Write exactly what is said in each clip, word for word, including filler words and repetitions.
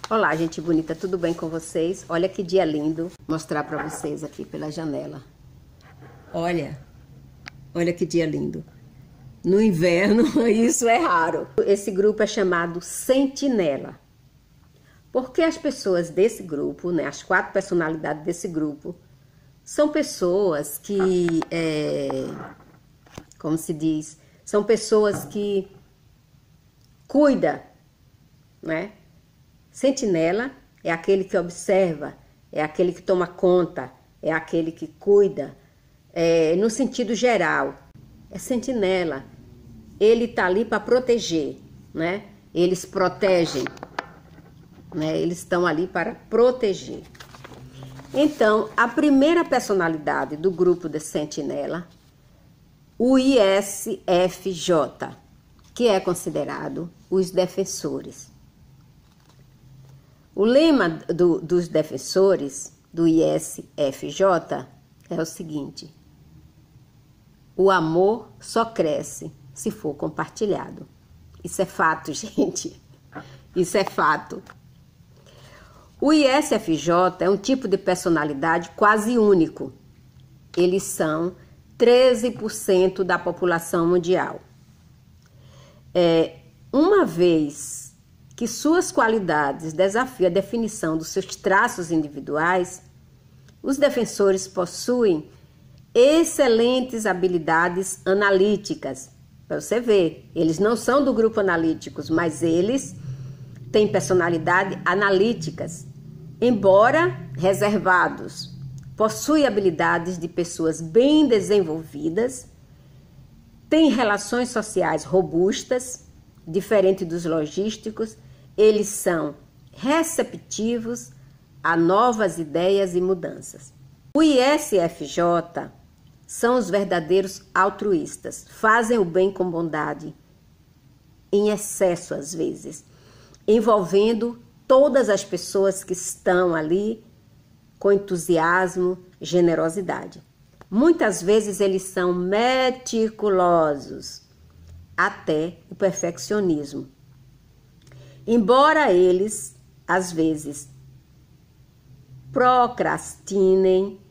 Olá, gente bonita, tudo bem com vocês? Olha que dia lindo. Vou mostrar para vocês aqui pela janela. Olha, olha que dia lindo. No inverno, isso é raro. Esse grupo é chamado Sentinela. Porque as pessoas desse grupo, né, as quatro personalidades desse grupo, são pessoas que, é, como se diz, são pessoas que cuidam, né? Sentinela é aquele que observa, é aquele que toma conta, é aquele que cuida, é, no sentido geral. É sentinela, ele está ali para proteger, né? Eles protegem, né? Eles estão ali para proteger. Então, a primeira personalidade do grupo de sentinela, o I S F J, que é considerado os defensores. O lema do, dos defensores do I S F J é o seguinte: o amor só cresce se for compartilhado. Isso é fato, gente. Isso é fato. O I S F J é um tipo de personalidade quase único. Eles são treze por cento da população mundial. É, uma vez que suas qualidades desafiam a definição dos seus traços individuais, os defensores possuem excelentes habilidades analíticas. Para você ver, eles não são do grupo analíticos, mas eles têm personalidade analíticas. Embora reservados, possuem habilidades de pessoas bem desenvolvidas, têm relações sociais robustas, diferente dos logísticos. Eles são receptivos a novas ideias e mudanças. O I S F J são os verdadeiros altruístas, fazem o bem com bondade, em excesso às vezes, envolvendo todas as pessoas que estão ali com entusiasmo, generosidade. Muitas vezes eles são meticulosos, até o perfeccionismo. Embora eles, às vezes, procrastinem,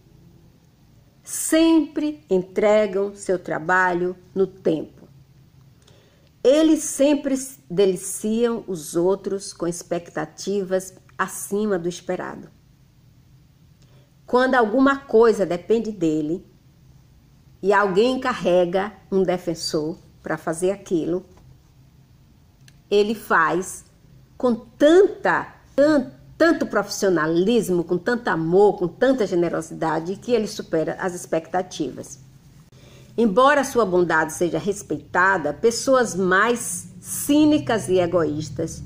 sempre entregam seu trabalho no tempo. Eles sempre deliciam os outros com expectativas acima do esperado. Quando alguma coisa depende dele e alguém encarrega um defensor para fazer aquilo, ele faz com tanta, tanto, tanto profissionalismo, com tanto amor, com tanta generosidade, que ele supera as expectativas. Embora sua bondade seja respeitada, pessoas mais cínicas e egoístas,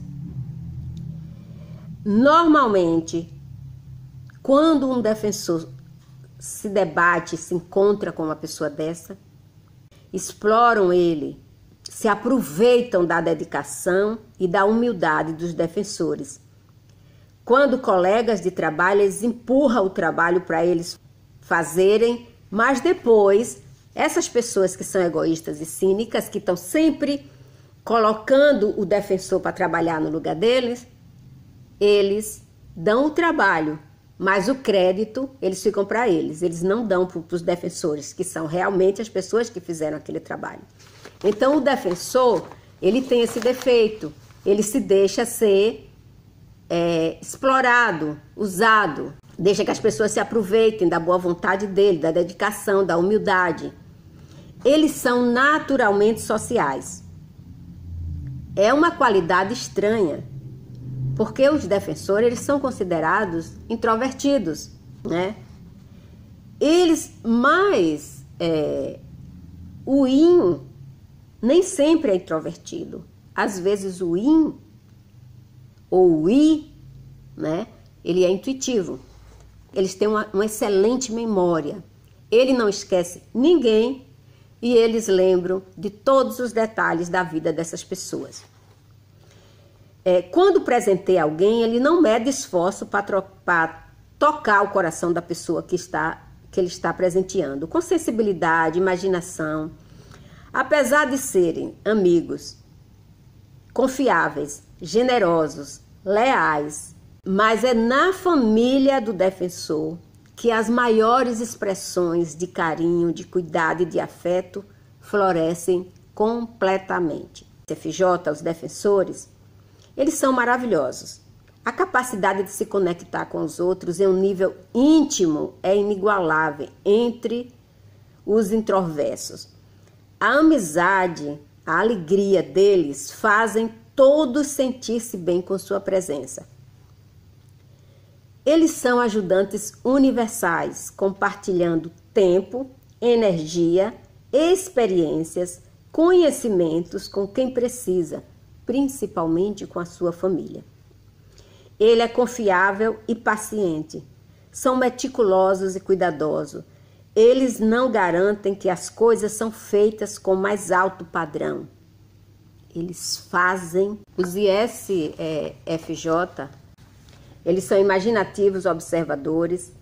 normalmente, quando um defensor se debate, se encontra com uma pessoa dessa, exploram ele, se aproveitam da dedicação e da humildade dos defensores. Quando colegas de trabalho, eles empurram o trabalho para eles fazerem, mas depois, essas pessoas que são egoístas e cínicas, que estão sempre colocando o defensor para trabalhar no lugar deles, eles dão o trabalho, mas o crédito eles ficam para eles, eles não dão para os defensores, que são realmente as pessoas que fizeram aquele trabalho. Então o defensor, ele tem esse defeito, ele se deixa ser é, explorado, usado, deixa que as pessoas se aproveitem da boa vontade dele, da dedicação, da humildade. Eles são naturalmente sociais. É uma qualidade estranha, porque os defensores, eles são considerados introvertidos, né? Eles, mas é, o yin nem sempre é introvertido. Às vezes o yin ou o I, né? Ele é intuitivo. Eles têm uma, uma excelente memória. Ele não esquece ninguém e eles lembram de todos os detalhes da vida dessas pessoas. É, quando presenteia alguém, ele não mede esforço para tocar o coração da pessoa que, está, que ele está presenteando, com sensibilidade, imaginação. Apesar de serem amigos, confiáveis, generosos, leais, Mas é na família do defensor que as maiores expressões de carinho, de cuidado e de afeto florescem completamente. F J, os defensores, eles são maravilhosos. A capacidade de se conectar com os outros em um nível íntimo é inigualável entre os introversos. A amizade, a alegria deles fazem todos sentir-se bem com sua presença. Eles são ajudantes universais, compartilhando tempo, energia, experiências, conhecimentos com quem precisa, principalmente com a sua família. Ele é confiável e paciente. São meticulosos e cuidadosos. Eles não garantem que as coisas são feitas com mais alto padrão. Eles fazem. Os I S F J, eles são imaginativos observadores.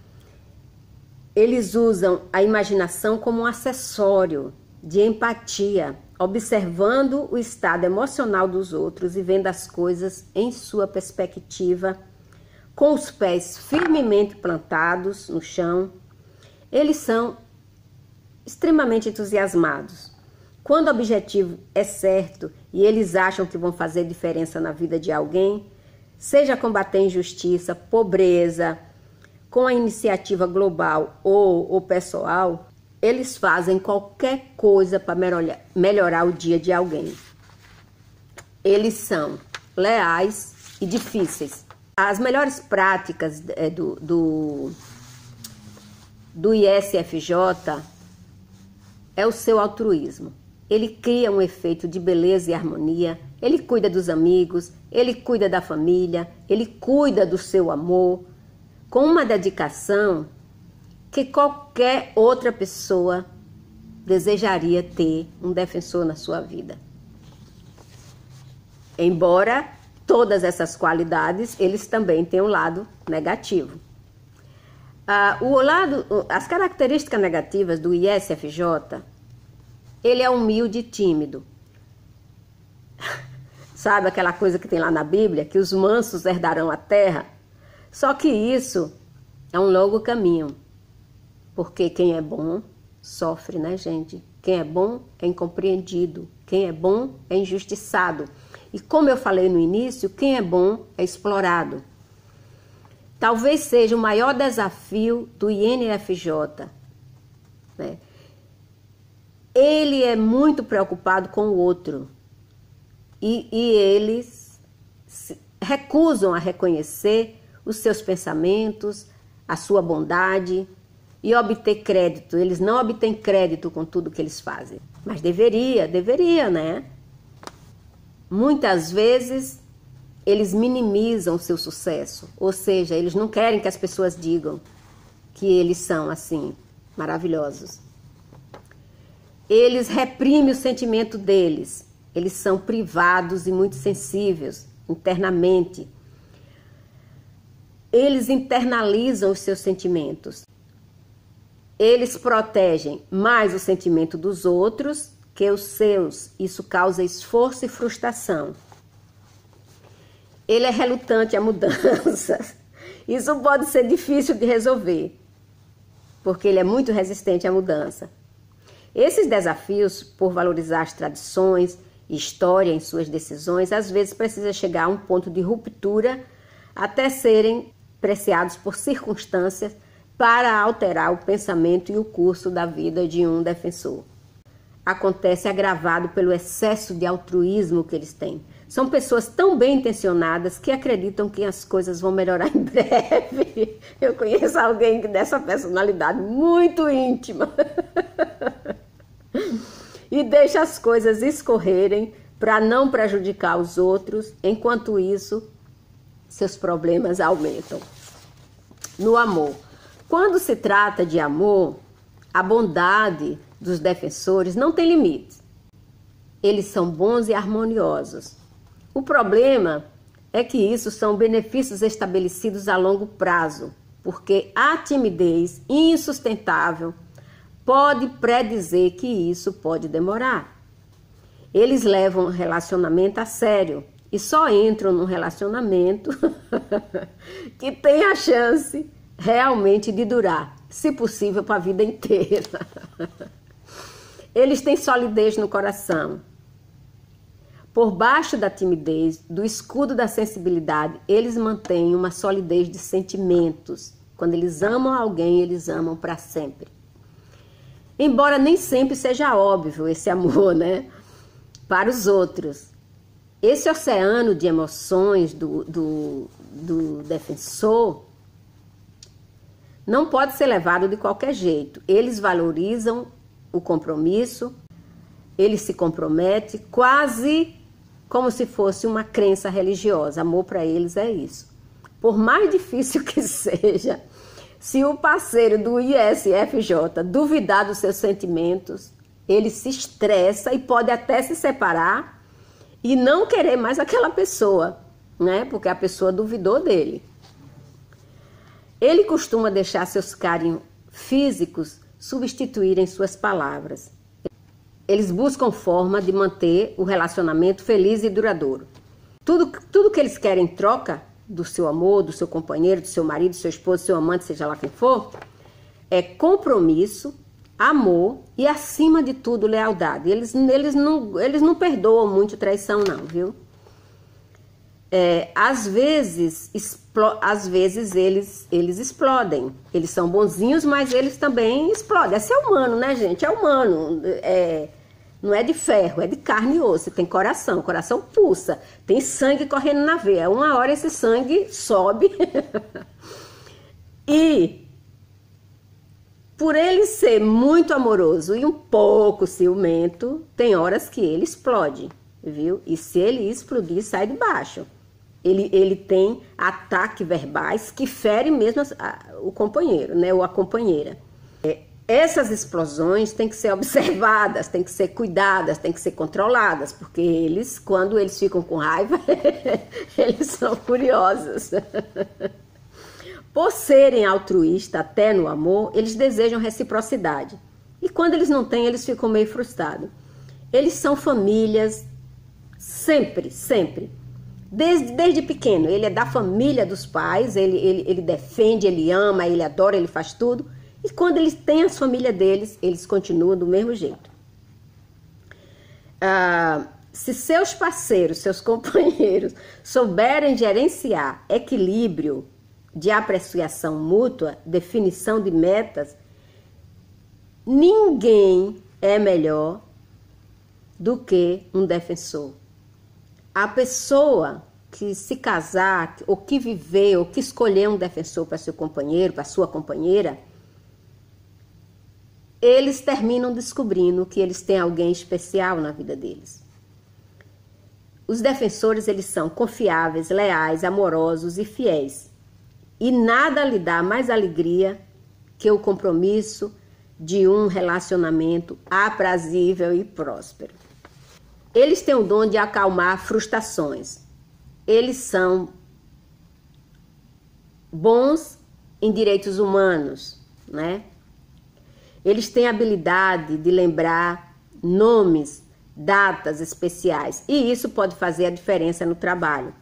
Eles usam a imaginação como um acessório de empatia, observando o estado emocional dos outros e vendo as coisas em sua perspectiva, com os pés firmemente plantados no chão. Eles são extremamente entusiasmados. Quando o objetivo é certo e eles acham que vão fazer diferença na vida de alguém, seja combater injustiça, pobreza, com a iniciativa global ou, ou pessoal, eles fazem qualquer coisa para melhorar, melhorar o dia de alguém. Eles são leais e difíceis. As melhores práticas é, do, do, do I S F J é o seu altruísmo. Ele cria um efeito de beleza e harmonia, ele cuida dos amigos, ele cuida da família, ele cuida do seu amor, com uma dedicação que qualquer outra pessoa desejaria ter um defensor na sua vida. Embora todas essas qualidades, eles também têm um lado negativo. Ah, o lado, as características negativas do I S F J, ele é humilde e tímido. Sabe aquela coisa que tem lá na Bíblia, que os mansos herdarão a terra? Só que isso é um longo caminho. Porque quem é bom sofre, né, gente? Quem é bom é incompreendido. Quem é bom é injustiçado. E como eu falei no início, quem é bom é explorado. Talvez seja o maior desafio do I N F J, né? Ele é muito preocupado com o outro. E, e eles se recusam a reconhecer os seus pensamentos, a sua bondade e obter crédito. Eles não obtêm crédito com tudo que eles fazem. Mas deveria, deveria, né? Muitas vezes eles minimizam o seu sucesso. Ou seja, eles não querem que as pessoas digam que eles são assim, maravilhosos. Eles reprimem o sentimento deles. Eles são privados e muito sensíveis internamente. Eles internalizam os seus sentimentos. Eles protegem mais o sentimento dos outros que os seus. Isso causa esforço e frustração. Ele é relutante à mudança. Isso pode ser difícil de resolver, porque ele é muito resistente à mudança. Esses desafios, por valorizar as tradições e história em suas decisões, às vezes precisa chegar a um ponto de ruptura até serem apreciados por circunstâncias para alterar o pensamento e o curso da vida de um defensor. Acontece agravado pelo excesso de altruísmo que eles têm. São pessoas tão bem intencionadas que acreditam que as coisas vão melhorar em breve. Eu conheço alguém dessa personalidade muito íntima. E deixa as coisas escorrerem para não prejudicar os outros. Enquanto isso, seus problemas aumentam. No amor. Quando se trata de amor, a bondade dos defensores não tem limites. Eles são bons e harmoniosos. O problema é que isso são benefícios estabelecidos a longo prazo, porque a timidez insustentável pode predizer que isso pode demorar. Eles levam o relacionamento a sério e só entram num relacionamento que tem a chance realmente de durar, se possível, para a vida inteira. Eles têm solidez no coração. Por baixo da timidez, do escudo da sensibilidade, eles mantêm uma solidez de sentimentos. Quando eles amam alguém, eles amam para sempre. Embora nem sempre seja óbvio esse amor, né? Para os outros. Esse oceano de emoções do, do, do defensor não pode ser levado de qualquer jeito. Eles valorizam o compromisso, ele se compromete quase como se fosse uma crença religiosa. Amor para eles é isso. Por mais difícil que seja, se o parceiro do I S F J duvidar dos seus sentimentos, ele se estressa e pode até se separar e não querer mais aquela pessoa, né? Porque a pessoa duvidou dele. Ele costuma deixar seus carinhos físicos substituírem suas palavras. Eles buscam forma de manter o relacionamento feliz e duradouro. Tudo, tudo que eles querem em troca do seu amor, do seu companheiro, do seu marido, do seu esposo, do seu amante, seja lá quem for, é compromisso, amor e, acima de tudo, lealdade. Eles, eles, não, eles não perdoam muito traição, não, viu? É, às vezes, explo, às vezes eles, eles explodem. Eles são bonzinhos, mas eles também explodem. É ser humano, né, gente? É humano. É, não é de ferro, é de carne e osso. Tem coração, o coração pulsa. Tem sangue correndo na veia. Uma hora esse sangue sobe. E por ele ser muito amoroso e um pouco ciumento, tem horas que ele explode, viu? E se ele explodir, sai de baixo. Ele, ele tem ataques verbais que ferem mesmo a, a, o companheiro, né? Ou a companheira. É, essas explosões têm que ser observadas, têm que ser cuidadas, têm que ser controladas, porque eles, quando eles ficam com raiva, eles são furiosos. Por serem altruístas até no amor, eles desejam reciprocidade. E quando eles não têm, eles ficam meio frustrados. Eles são famílias sempre, sempre. Desde, desde pequeno, ele é da família dos pais, ele, ele, ele defende, ele ama, ele adora, ele faz tudo. E quando eles têm a família deles, eles continuam do mesmo jeito. Ah, se seus parceiros, seus companheiros, souberem gerenciar equilíbrio de apreciação mútua, definição de metas, ninguém é melhor do que um defensor. A pessoa que se casar, ou que viver, ou que escolher um defensor para seu companheiro, para sua companheira, eles terminam descobrindo que eles têm alguém especial na vida deles. Os defensores, eles são confiáveis, leais, amorosos e fiéis. E nada lhe dá mais alegria que o compromisso de um relacionamento aprazível e próspero. Eles têm o dom de acalmar frustrações. Eles são bons em direitos humanos, né? Eles têm a habilidade de lembrar nomes, datas especiais. E isso pode fazer a diferença no trabalho.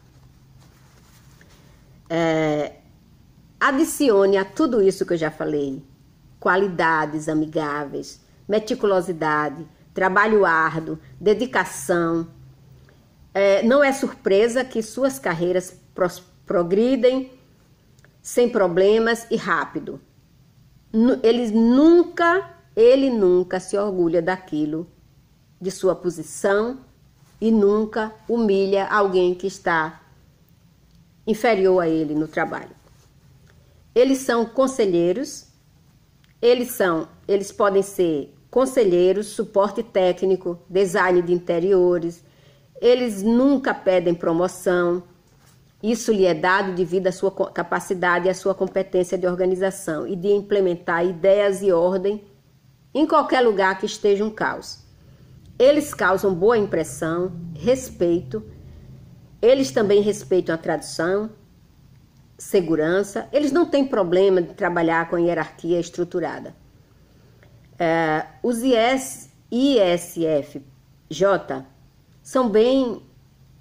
É, adicione a tudo isso que eu já falei qualidades amigáveis, meticulosidade, trabalho árduo, dedicação. É, não é surpresa que suas carreiras progridem sem problemas e rápido. Eles nunca, ele nunca se orgulha daquilo, de sua posição, e nunca humilha alguém que está inferior a ele no trabalho. Eles são conselheiros, eles são, eles podem ser conselheiros, suporte técnico, design de interiores. Eles nunca pedem promoção. Isso lhe é dado devido à sua capacidade e à sua competência de organização e de implementar ideias e ordem em qualquer lugar que esteja um caos. Eles causam boa impressão, respeito. Eles também respeitam a tradição, segurança. Eles não têm problema de trabalhar com hierarquia estruturada. É, os I S F J são bem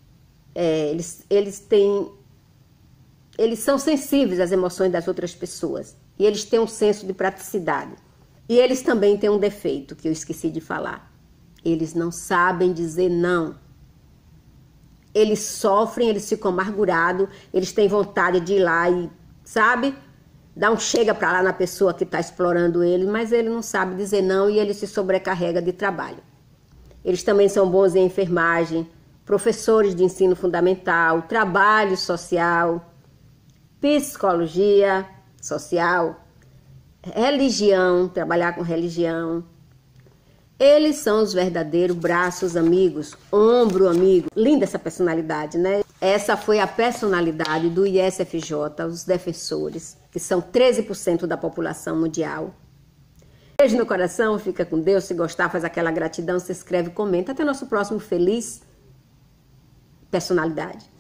é, eles, eles têm, eles são sensíveis às emoções das outras pessoas e eles têm um senso de praticidade. E eles também têm um defeito que eu esqueci de falar. Eles não sabem dizer não. Eles sofrem, eles ficam amargurados, eles têm vontade de ir lá e, sabe, dar um chega pra lá na pessoa que está explorando ele, mas ele não sabe dizer não e ele se sobrecarrega de trabalho. Eles também são bons em enfermagem, professores de ensino fundamental, trabalho social, psicologia social, religião, trabalhar com religião. Eles são os verdadeiros braços amigos, ombro amigo. Linda essa personalidade, né? Essa foi a personalidade do I S F J, os defensores, que são treze por cento da população mundial. Beijo no coração, fica com Deus. Se gostar, faz aquela gratidão, se inscreve, comenta. Até nosso próximo Feliz Personalidade.